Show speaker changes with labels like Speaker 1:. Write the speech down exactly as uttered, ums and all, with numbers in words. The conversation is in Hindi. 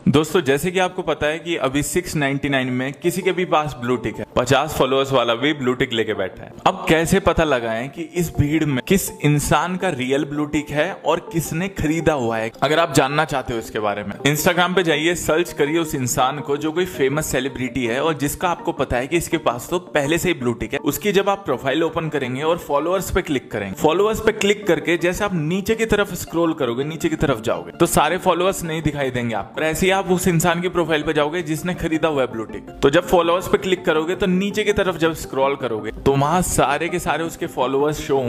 Speaker 1: दोस्तों जैसे कि आपको पता है कि अभी छह सौ निन्यानवे में किसी के भी पास ब्लू टिक है, पचास फॉलोअर्स वाला भी ब्लू टिक लेके बैठा है। अब कैसे पता लगाएं कि इस भीड़ में किस इंसान का रियल ब्लू टिक है और किसने खरीदा हुआ है? अगर आप जानना चाहते हो इसके बारे में, इंस्टाग्राम पे जाइए, सर्च करिए उस इंसान को जो कोई फेमस सेलिब्रिटी है और जिसका आपको पता है कि इसके पास तो पहले से ही ब्लू टिक है। उसकी जब आप प्रोफाइल ओपन करेंगे और फॉलोअर्स पे क्लिक करेंगे, फॉलोअर्स पे क्लिक करके जैसे आप नीचे की तरफ स्क्रॉल करोगे, नीचे की तरफ जाओगे तो सारे फॉलोअर्स नहीं दिखाई देंगे आपको। ऐसे ही आप उस इंसान की प्रोफाइल पे जाओगे जिसने खरीदा हुआ है ब्लू टिक। तो जब फॉलोअर्स पे क्लिक करोगे तो नीचे की तरफ जब स्क्रॉल करोगे तो वहां सारे के सारे उसके फॉलोअर्स शो